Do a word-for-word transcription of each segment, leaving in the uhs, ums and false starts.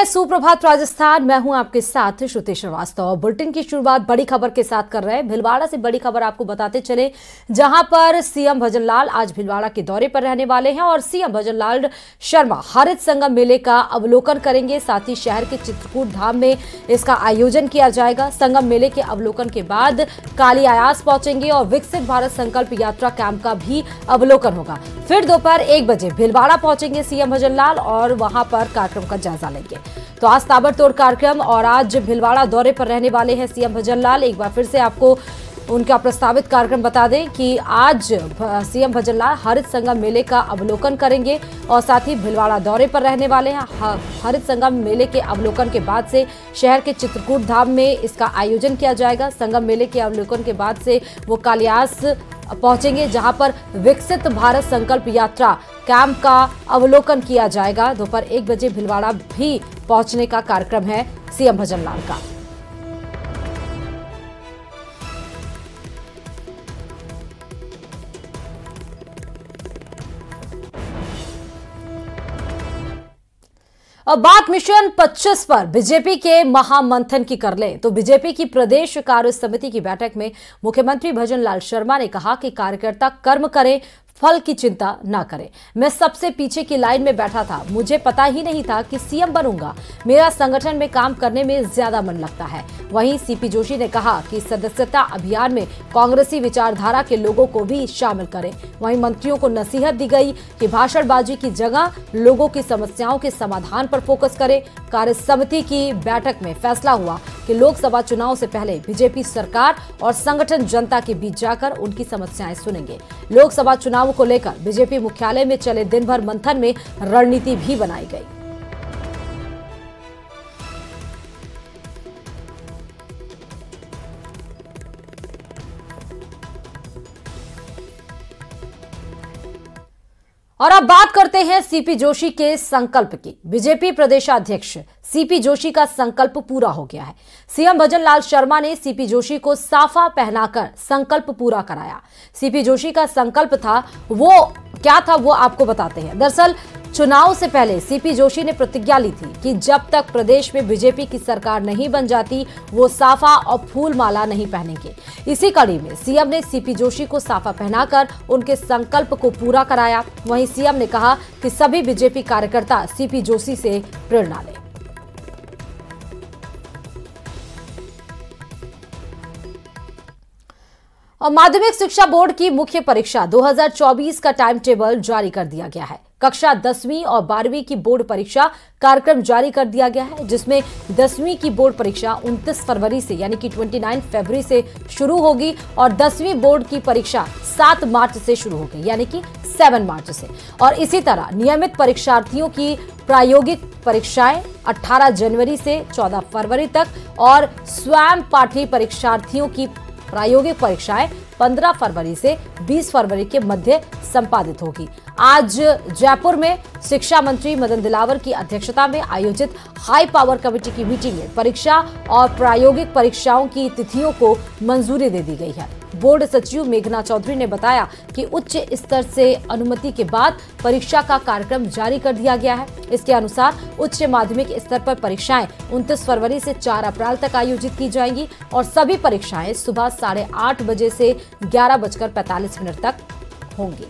हैं सुप्रभात राजस्थान। मैं हूं आपके साथ श्रुति श्रीवास्तव। बुलेटिन की शुरुआत बड़ी खबर के साथ कर रहे हैं। भीलवाड़ा से बड़ी खबर आपको बताते चले, जहां पर सीएम भजनलाल आज भीलवाड़ा के दौरे पर रहने वाले हैं और सीएम भजनलाल शर्मा हरित संगम मेले का अवलोकन करेंगे। साथ ही शहर के चित्रकूट धाम में इसका आयोजन किया जाएगा। संगम मेले के अवलोकन के बाद काली आयास पहुंचेंगे और विकसित भारत संकल्प यात्रा कैंप का भी अवलोकन होगा। फिर दोपहर एक बजे भीलवाड़ा पहुंचेंगे सीएम भजनलाल और वहां पर कार्यक्रम का जायजा लेंगे। तो आज ताबड़तोड़ कार्यक्रम और आज भीलवाड़ा दौरे पर रहने वाले हैं सीएम भजनलाल। एक बार फिर से आपको उनका प्रस्तावित कार्यक्रम बता दें कि आज सीएम भजनलाल हरित संगम मेले का अवलोकन करेंगे और साथ ही भीलवाड़ा दौरे पर रहने वाले हैं। हरित संगम मेले के अवलोकन के बाद से शहर के चित्रकूट धाम में इसका आयोजन किया जाएगा। संगम मेले के अवलोकन के बाद से वो कालियास पहुंचेंगे, जहां पर विकसित भारत संकल्प यात्रा कैंप का अवलोकन किया जाएगा। दोपहर एक बजे भीलवाड़ा भी पहुंचने का कार्यक्रम है सीएम भजनलाल का। अब बात मिशन पच्चीस पर बीजेपी के महामंथन की कर लें तो बीजेपी की प्रदेश कार्य समिति की बैठक में मुख्यमंत्री भजनलाल शर्मा ने कहा कि कार्यकर्ता कर्म करें, फल की चिंता ना करें। मैं सबसे पीछे की लाइन में बैठा था, मुझे पता ही नहीं था कि सीएम बनूंगा। मेरा संगठन में काम करने में ज्यादा मन लगता है। वहीं सीपी जोशी ने कहा कि सदस्यता अभियान में कांग्रेसी विचारधारा के लोगों को भी शामिल करें। वहीं मंत्रियों को नसीहत दी गई कि भाषणबाजी की जगह लोगों की समस्याओं के समाधान पर फोकस करें। कार्य समिति की बैठक में फैसला हुआ कि लोकसभा चुनाव से पहले बीजेपी सरकार और संगठन जनता के बीच जाकर उनकी समस्याएं सुनेंगे। लोकसभा चुनाव को लेकर बीजेपी मुख्यालय में चले दिन भर मंथन में रणनीति भी बनाई गई। और अब बात करते हैं सीपी जोशी के संकल्प की। बीजेपी प्रदेशाध्यक्ष सीपी जोशी का संकल्प पूरा हो गया है। सीएम भजनलाल शर्मा ने सीपी जोशी को साफा पहनाकर संकल्प पूरा कराया। सीपी जोशी का संकल्प था, वो क्या था वो आपको बताते हैं। दरअसल चुनाव से पहले सीपी जोशी ने प्रतिज्ञा ली थी कि जब तक प्रदेश में बीजेपी की सरकार नहीं बन जाती वो साफा और फूल माला नहीं पहनेंगे। इसी कड़ी में सीएम ने सीपी जोशी को साफा पहनाकर उनके संकल्प को पूरा कराया। वहीं सीएम ने कहा कि सभी बीजेपी कार्यकर्ता सीपी जोशी से प्रेरणा लें। और माध्यमिक शिक्षा बोर्ड की मुख्य परीक्षा दो हज़ार चौबीस का टाइम टेबल जारी कर दिया गया है। कक्षा दसवीं और बारहवीं की बोर्ड परीक्षा कार्यक्रम जारी कर दिया गया है, जिसमें दसवीं की बोर्ड परीक्षा उनतीस फरवरी से यानी कि उनतीस फरवरी से शुरू होगी और दसवीं बोर्ड की परीक्षा सात मार्च से शुरू होगी यानी कि सात मार्च से। और इसी तरह नियमित परीक्षार्थियों की प्रायोगिक परीक्षाएं अठारह जनवरी से चौदह फरवरी तक और स्वयं पाठी परीक्षार्थियों की प्रायोगिक परीक्षाएं पंद्रह फरवरी से बीस फरवरी के मध्य संपादित होगी। आज जयपुर में शिक्षा मंत्री मदन दिलावर की अध्यक्षता में आयोजित हाई पावर कमेटी की मीटिंग में परीक्षा और प्रायोगिक परीक्षाओं की तिथियों को मंजूरी दे दी गई है। बोर्ड सचिव मेघना चौधरी ने बताया कि उच्च स्तर से अनुमति के बाद परीक्षा का कार्यक्रम जारी कर दिया गया है। इसके अनुसार उच्च माध्यमिक स्तर पर परीक्षाएं उनतीस फरवरी से चार अप्रैल तक आयोजित की जाएंगी और सभी परीक्षाएं सुबह साढ़े आठ बजे से ग्यारह बजकर पैंतालीस मिनट तक होंगी।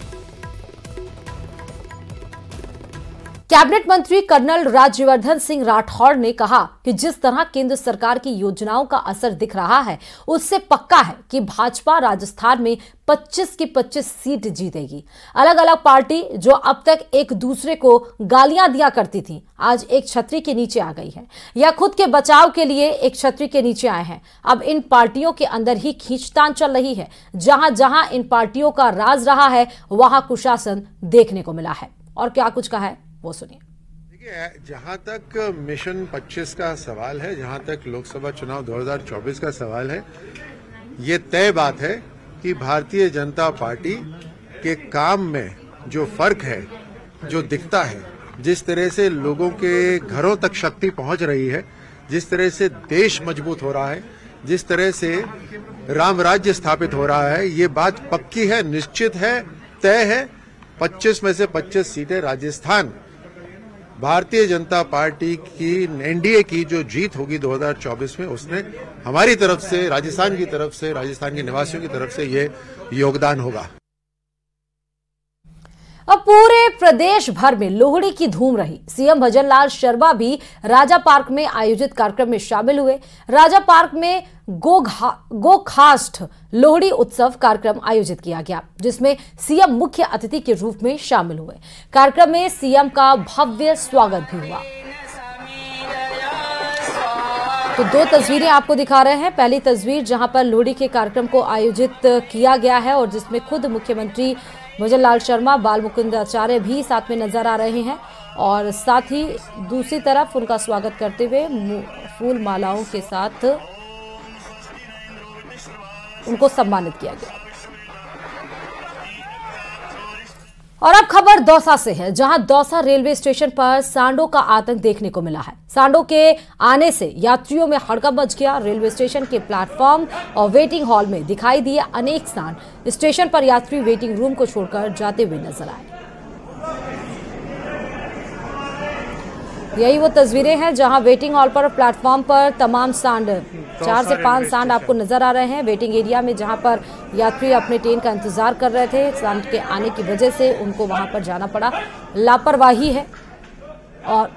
कैबिनेट मंत्री कर्नल राज्यवर्धन सिंह राठौड़ ने कहा कि जिस तरह केंद्र सरकार की योजनाओं का असर दिख रहा है उससे पक्का है कि भाजपा राजस्थान में पच्चीस की पच्चीस सीट जीतेगी। अलग अलग पार्टी जो अब तक एक दूसरे को गालियां दिया करती थी आज एक छतरी के नीचे आ गई है या खुद के बचाव के लिए एक छतरी के नीचे आए हैं। अब इन पार्टियों के अंदर ही खींचतान चल रही है। जहां जहां इन पार्टियों का राज रहा है वहां कुशासन देखने को मिला है। और क्या कुछ कहा है वो सुनिए। देखिए, जहां तक मिशन पच्चीस का सवाल है, जहां तक लोकसभा चुनाव दो हज़ार चौबीस का सवाल है, ये तय बात है कि भारतीय जनता पार्टी के काम में जो फर्क है, जो दिखता है, जिस तरह से लोगों के घरों तक शक्ति पहुंच रही है, जिस तरह से देश मजबूत हो रहा है, जिस तरह से राम राज्य स्थापित हो रहा है, ये बात पक्की है, निश्चित है, तय है। पच्चीस में से पच्चीस सीटें राजस्थान भारतीय जनता पार्टी की एनडीए की जो जीत होगी दो हज़ार चौबीस में, उसने हमारी तरफ से, राजस्थान की तरफ से, राजस्थान के निवासियों की तरफ से ये योगदान होगा। अब पूरे प्रदेश भर में लोहड़ी की धूम रही। सीएम भजनलाल शर्मा भी राजा पार्क में आयोजित कार्यक्रम में शामिल हुए। राजा पार्क में गोखाष्ठ लोहड़ी उत्सव कार्यक्रम आयोजित किया गया, जिसमें सीएम मुख्य अतिथि के रूप में शामिल हुए। कार्यक्रम में सीएम का भव्य स्वागत भी हुआ। तो दो तस्वीरें आपको दिखा रहे हैं। पहली तस्वीर जहां पर लोहड़ी के कार्यक्रम को आयोजित किया गया है और जिसमें खुद मुख्यमंत्री भजनलाल शर्मा, बाल मुकुंद आचार्य भी साथ में नजर आ रहे हैं और साथ ही दूसरी तरफ उनका स्वागत करते हुए फूल मालाओं के साथ उनको सम्मानित किया गया। और अब खबर दौसा से है, जहां दौसा रेलवे स्टेशन पर सांडों का आतंक देखने को मिला है। सांडों के आने से यात्रियों में हड़कंप मच गया। रेलवे स्टेशन के प्लेटफॉर्म और वेटिंग हॉल में दिखाई दिए अनेक सांड। स्टेशन पर यात्री वेटिंग रूम को छोड़कर जाते हुए नजर आए। यही वो तस्वीरें हैं जहां वेटिंग हॉल पर, प्लेटफॉर्म पर तमाम सांड, चार से पांच सांड आपको नजर आ रहे हैं। वेटिंग एरिया में जहां पर यात्री अपने ट्रेन का इंतजार कर रहे थे, सांड के आने की वजह से उनको वहां पर जाना पड़ा। लापरवाही है। और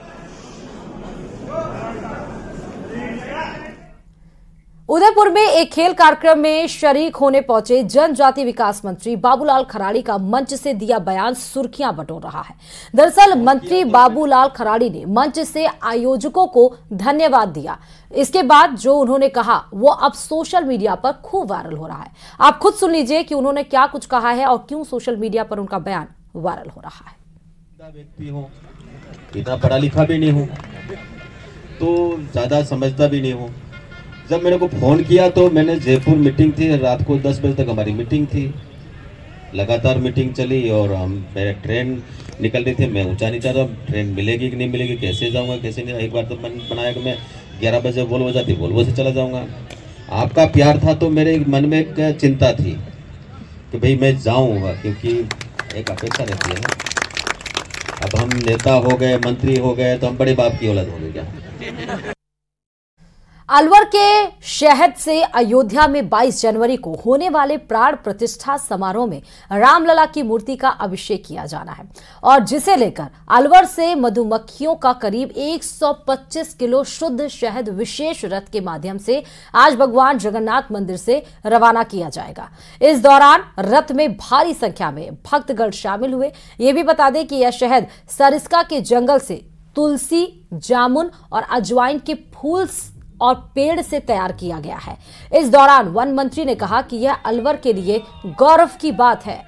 उदयपुर में एक खेल कार्यक्रम में शरीक होने पहुंचे जनजाति विकास मंत्री बाबूलाल खराड़ी का मंच से दिया बयान सुर्खियां बटोर रहा है। दरअसल मंत्री बाबूलाल खराड़ी ने मंच से आयोजकों को धन्यवाद दिया। इसके बाद जो उन्होंने कहा वो अब सोशल मीडिया पर खूब वायरल हो रहा है। आप खुद सुन लीजिए कि उन्होंने क्या कुछ कहा है और क्यों सोशल मीडिया पर उनका बयान वायरल हो रहा है। व्यक्ति हूँ, इतना पढ़ा लिखा भी नहीं हूँ, तो ज्यादा समझता भी नहीं हूँ। जब मेरे को फ़ोन किया तो मैंने जयपुर मीटिंग थी, रात को दस बजे तक हमारी मीटिंग थी, लगातार मीटिंग चली और हम मेरे ट्रेन निकल रही थी। मैं ऊंचा नीचा था, ट्रेन मिलेगी कि नहीं मिलेगी, कैसे जाऊंगा कैसे नहीं। एक बार तो मन बनाया कि मैं ग्यारह बजे वोल्वो जाती, वोल्वो से चला जाऊंगा। आपका प्यार था तो मेरे मन में एक चिंता थी कि भाई मैं जाऊँगा, क्योंकि एक अपेक्षा रहती है ना। अब हम नेता हो गए, मंत्री हो गए, तो हम बड़े बाप की औलाद हो गए क्या। अलवर के शहद से अयोध्या में बाईस जनवरी को होने वाले प्राण प्रतिष्ठा समारोह में रामलला की मूर्ति का अभिषेक किया जाना है और जिसे लेकर अलवर से मधुमक्खियों का करीब एक सौ पच्चीस किलो शुद्ध शहद विशेष रथ के माध्यम से आज भगवान जगन्नाथ मंदिर से रवाना किया जाएगा। इस दौरान रथ में भारी संख्या में भक्तगण शामिल हुए। ये भी बता दें कि यह शहद सरिस्का के जंगल से तुलसी, जामुन और अजवाइन के फूल और पेड़ से तैयार किया गया है। इस दौरान वन मंत्री ने कहा कि यह अलवर के लिए गौरव की बात है।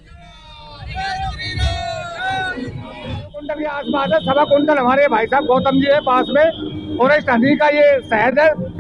कुंटल के आसपास है, सवा कुंटल हमारे भाई साहब गौतम जी है पास में, और इस नदी का ये शहद है।